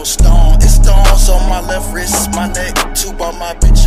no stone. It's stones on my left wrist, my neck. Two by my bitch